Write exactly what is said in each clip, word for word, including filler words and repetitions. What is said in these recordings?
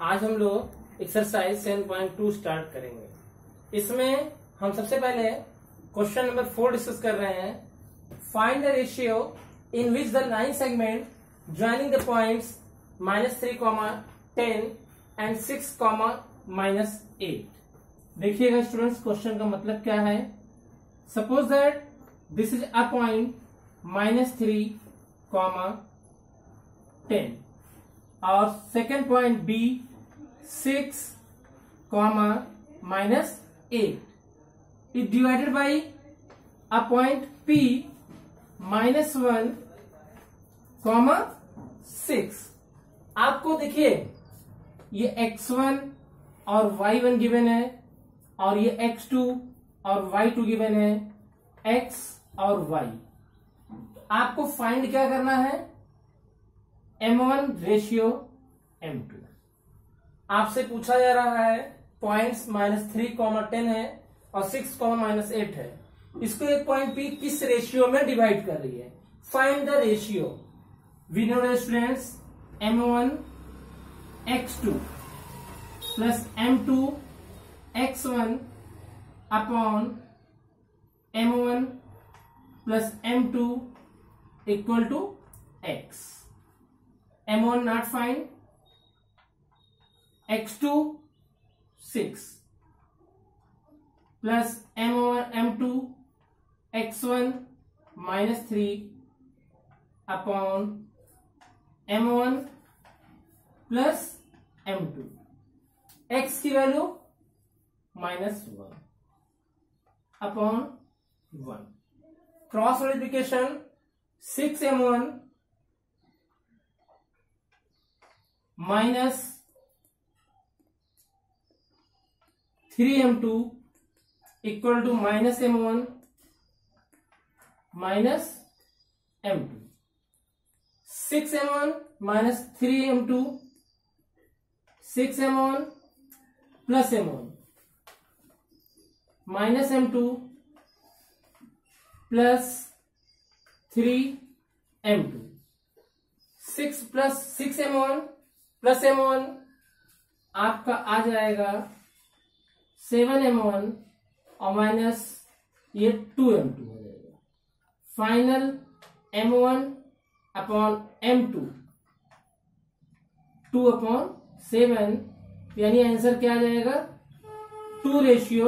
आज हम लोग exercise seven point two start करेंगे। इसमें हम सबसे पहले क्वेश्चन नंबर फोर डिस्कस कर रहे हैं। Find the ratio in which the line segment joining the points minus three comma ten and six comma minus eight. देखिएगा स्टूडेंट्स, क्वेश्चन का मतलब क्या है। Suppose that this is a point minus three comma ten और second point B six comma minus eight is divided by a point P minus one comma six. आपको देखिए ये x one और y one given है और ये x two और y two given है, एक्स और वाई। आपको फाइंड क्या करना है, m one ratio m two. आपसे पूछा जा रहा है points minus three comma ten है और सिक्स कॉमा माइनस एट है, इसको एक पॉइंट पी किस रेशियो में डिवाइड कर रही है। Find the ratio. We know students m one x two plus m two x one upon m one plus m two equal to x. M one not find, x two six plus m one m two x one minus three upon m one plus m two. X की value minus one upon one. Cross multiplication six m one minus three m two equal to minus m one minus m two. Six m one minus three m two, six m one plus m one minus m two plus three m two. Six plus six m one plus m one आपका आ जाएगा seven m one और minus ये two m two हो जाएगा। Final m one upon m two, two upon seven, यानी answer क्या आ जाएगा, टू रेशियो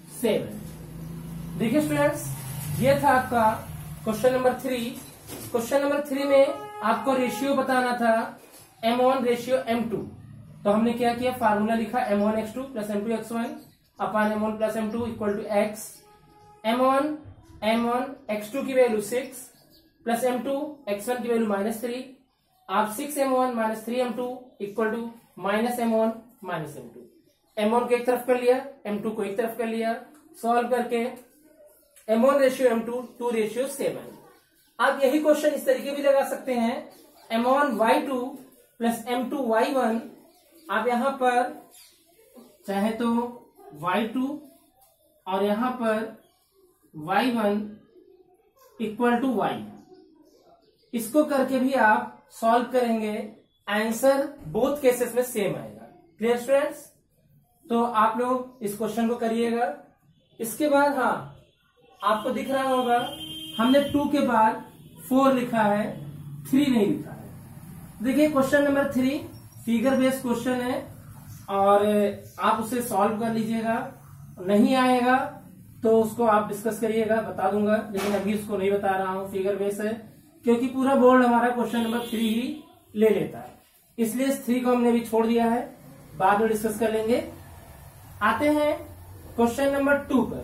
सेवन। देखिए स्टूडेंट्स, ये था आपका question number three. Question number three में आपको रेशियो बताना था m one ratio m two. तो हमने क्या किया, फार्मूला लिखा m one x two plus m two x one upon m one plus m two equal to x. M one m one x two की value six plus m two x one की value minus three. आप six m one minus three m two equal to minus m one minus m two. M one को एक तरफ कर लिया, M to को एक तरफ कर लिया। सॉल्व करके m one ratio m two, two ratio seven. आप यही क्वेश्चन इस तरीके भी लगा सकते हैं, m one y two plus m two y one. आप यहां पर चाहे तो वाई टू और यहां पर y one equal to y, इसको करके भी आप सॉल्व करेंगे, आंसर बोथ केसेस में सेम आएगा। Clear students? तो आप लोग इस क्वेश्चन को करिएगा। इसके बाद हाँ, आपको दिख रहा होगा हमने टू के बाद फोर लिखा है, थ्री नहीं लिखा है। देखिए question number three figure based question है और आप उसे सॉल्व कर लीजिएगा। नहीं आएगा तो उसको आप डिस्कस करिएगा, बता दूंगा, लेकिन अभी उसको नहीं बता रहा हूं, फिगर बेस्ड है, क्योंकि पूरा बोर्ड हमारा क्वेश्चन नंबर थ्री ही ले लेता है, इसलिए इस थ्री को हमने भी छोड़ दिया है, बाद में डिस्कस कर लेंगे। आते हैं क्वेश्चन नंबर टू पर।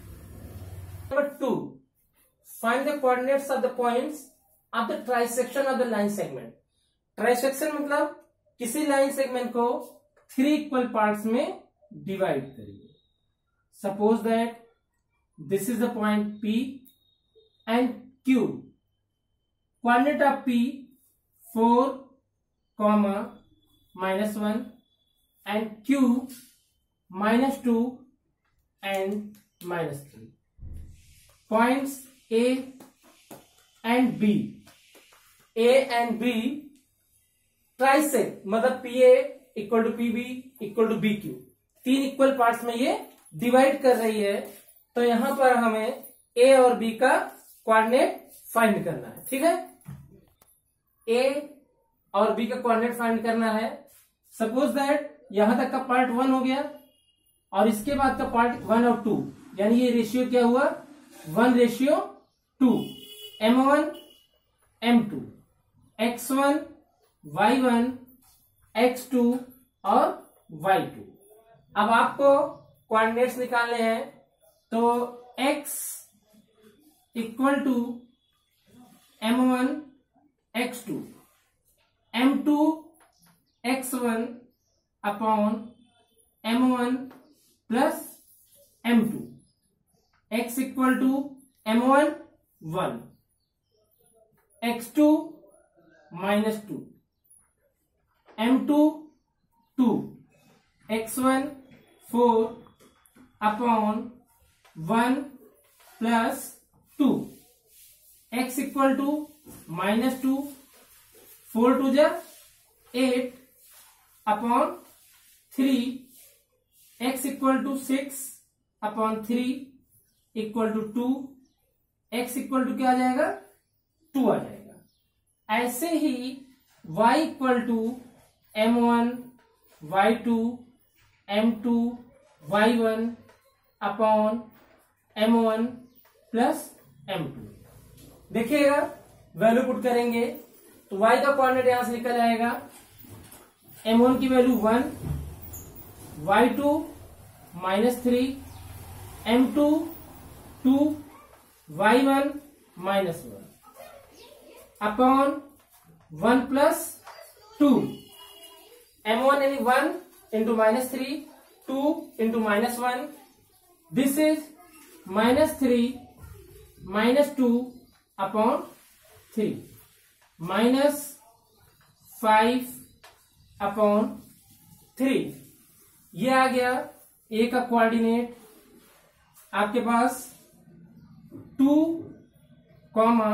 Number two, find the coordinates of the points of the trisection of the line segment. Trisection मतलब किसी लाइन सेगमेंट को थ्री इक्वल पार्ट्स में डिवाइड करिए। Suppose that this is the point P and Q। Coordinate of P four comma minus one and Q minus two and minus three. Points A and B, A and B trisect मतलब P A equal to P B equal to B Q, तीन equal parts में ये divide कर रही है। तो यहां पर हमें ए और बी का कोऑर्डिनेट फाइंड करना है। ठीक है, ए और बी का कोऑर्डिनेट फाइंड करना है। सपोज दैट यहां तक का पार्ट वन हो गया और इसके बाद का पार्ट वन और टू, यानी ये रेशियो क्या हुआ, one ratio two, m one m two, x one y one, x two और वाई टू। अब आपको कोऑर्डिनेट्स निकालने हैं, तो x equal to m one x two, m two x one upon m one plus m two, x equal to m one one, x two minus two, m two two, x one four upon one plus two, x equal to minus two, four two जा eight upon three, x equal to six upon three equal to two, x equal to क्या आ जाएगा, two आ जाएगा। ऐसे ही y equal to m one y two, m two y one upon m one plus m two. देखिएगा value put करेंगे तो y का कोऑर्डिनेट यहां से निकल आएगा, एम वन की value one, y two minus three, m two two, y one minus one upon one plus two, m one यानी one into minus three, two into minus one, this is minus three minus two upon three, minus five upon three. ये आ गया A का coordinate आपके पास two comma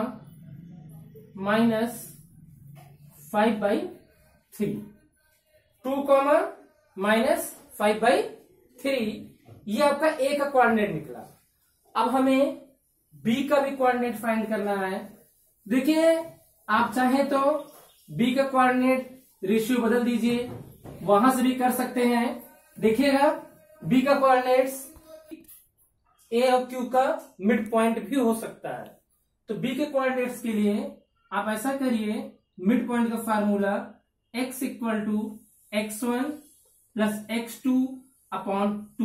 minus five by three, two comma minus five by three, ये आपका ए का coordinate निकला। अब हमें बी का भी कोऑर्डिनेट फाइंड करना है। देखिए आप चाहें तो बी का कोऑर्डिनेट रेशियो बदल दीजिए, वहां से भी कर सकते हैं। देखिएगा बी का कोऑर्डिनेट्स ए और क्यू का मिड पॉइंट भी हो सकता है। तो बी के कोऑर्डिनेट्स के लिए आप ऐसा करिए, मिड पॉइंट का formula x equal to x one plus x two upon two,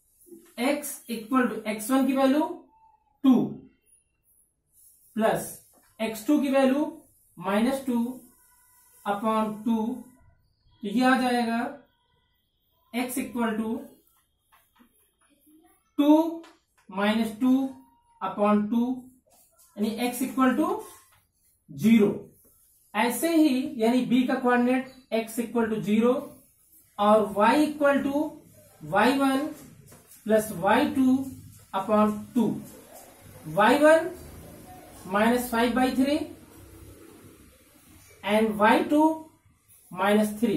x equal to x one की value two plus x two की value minus two upon two, तो ये आ जाएगा x equal to two minus two upon two, यानी x equal to zero. ऐसे ही यानी b का coordinate x equal to zero और y equal to y one plus Y to upon two, y one minus five by three and y two minus three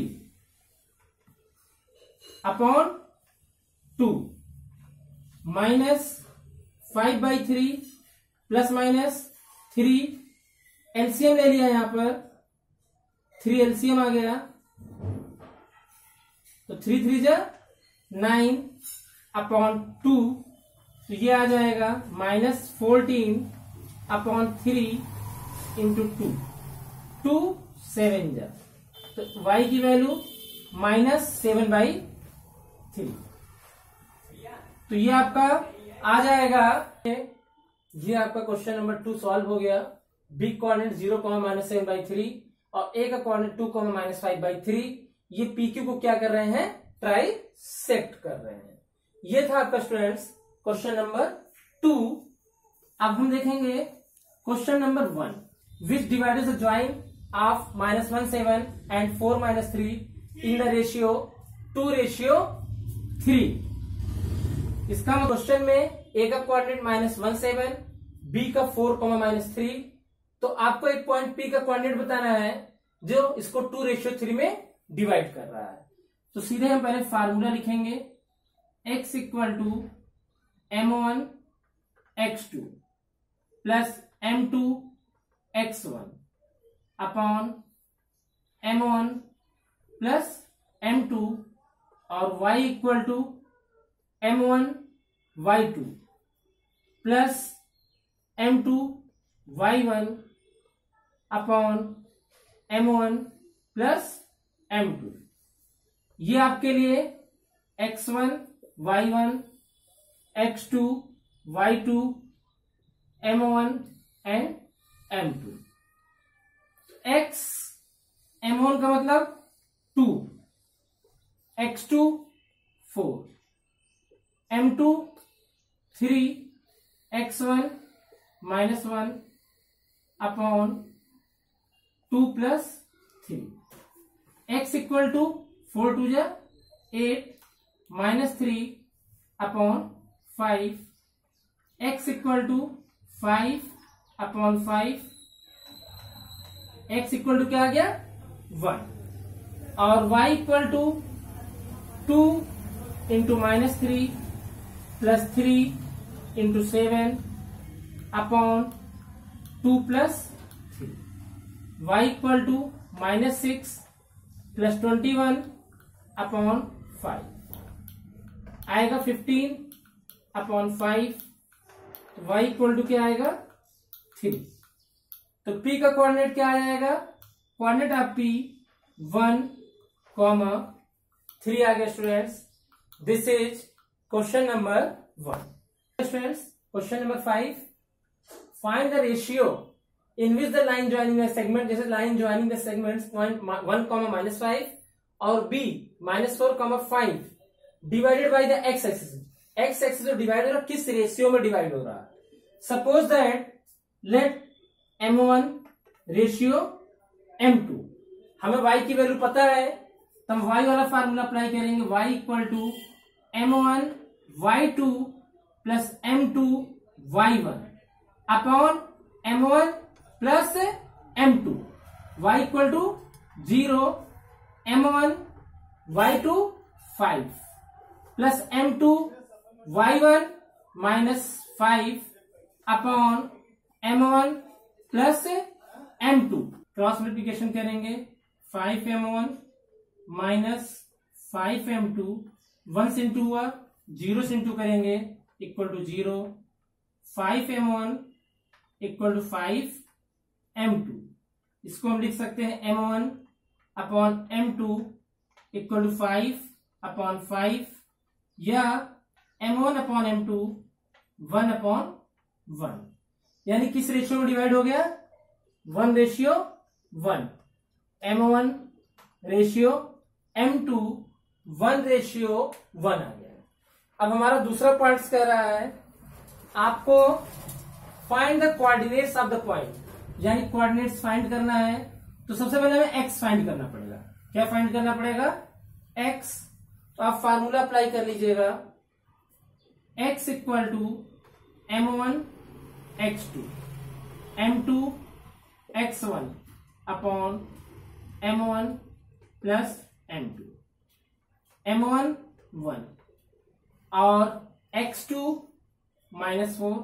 upon two, minus five by three plus minus three, LCM ले लिया यहां पर, three LCM आ गया तो three three जा nine upon two, तो ये आ जाएगा minus fourteen upon three into two, two seven जा, तो y की value minus seven by three. तो ये आपका आ जाएगा, ये आपका क्वेश्चन नंबर टू सॉल्व हो गया। B coordinate zero comma minus seven by three और ए का coordinate two comma minus five by three. ये पी क्यू को क्या कर रहे हैं, ट्राइसेक्ट कर रहे हैं। ये था आपका स्टूडेंट्स क्वेश्चन नंबर टू। अब हम देखेंगे question number one, which divided the join of minus one seven and four minus three in the ratio two ratio three. इसका क्वेश्चन में ए का coordinate minus one seven, B का four comma minus three, तो आपको एक point P का coordinate बताना है जो इसको टू रेशियो थ्री में डिवाइड कर रहा है। तो सीधे हम पहले फार्मूला लिखेंगे, x equal to m one x two plus m two x one upon m one plus m two और y equal to m one y two plus m two y one upon m one plus m two. ये आपके लिए x one y one x two y two m one and m two. X m one का मतलब two, x two four, m two three, x one minus one upon two plus three. X equal to four two जा eight minus three upon five, x equal to five upon five, x equal to क्या आ गया one, और y equal to two into minus three plus three into seven upon two plus three, y equal to minus six plus twenty one upon five आएगा fifteen upon five, y equal to क्या आएगा three. तो p का coordinate क्या आ जाएगा, coordinate of p one comma three आ गया students. This is question number one. Students question number five, find the ratio in which the line joining the segment, जैसे line joining the segments point one comma minus five और B minus four comma five divided by the x axis. X axis जो divide हो रहा है किस ratio में divide हो रहा है। Suppose that let m one ratio m two, हमें y की वैल्यू पता है तो हम y वाला फार्मूला अप्लाई करेंगे, y equal to m one y two plus m two y one upon m one plus m two, y equal to zero, m one y two five plus m two y one minus five upon m one plus m two. Cross multiplication करेंगे, five m one minus five m two, one से into हुआ, zero से into करेंगे equal to zero, five m one equal to five m two. इसको हम लिख सकते हैं m one upon m two equal to five upon five, या m one upon m two one upon one, यानी किस रेशियो में डिवाइड हो गया, one ratio one, m one ratio m two one ratio one आ गया। अब हमारा दूसरा पॉइंट कह रहा है आपको find the coordinates of the point, यानी कोऑर्डिनेट्स फाइंड करना है। तो सबसे पहले हमें एक्स फाइंड करना पड़ेगा। क्या फाइंड करना पड़ेगा, एक्स। तो आप फार्मूला अप्लाई कर लीजिएगा, x equal to m one x two m two x one upon m one plus m two, m one one और x two minus four,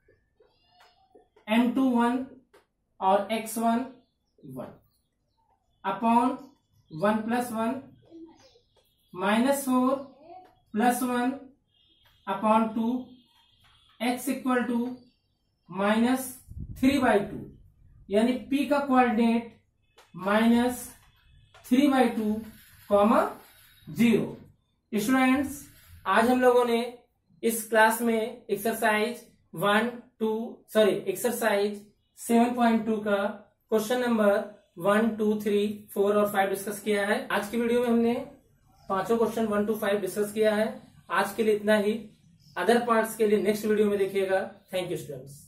m two one और x one one upon one plus one minus four plus one upon two, x equal to minus three by two, यानी p का coordinate minus three by two comma zero. Students आज हम लोगों ने इस class में exercise one two sorry exercise seven point two का question number one two three four और फाइव डिस्कस किया है। आज की वीडियो में हमने पांचों question one two five discuss किया है। आज के लिए इतना ही, अदर पार्ट्स के लिए नेक्स्ट वीडियो में देखिएगा। Thank you students.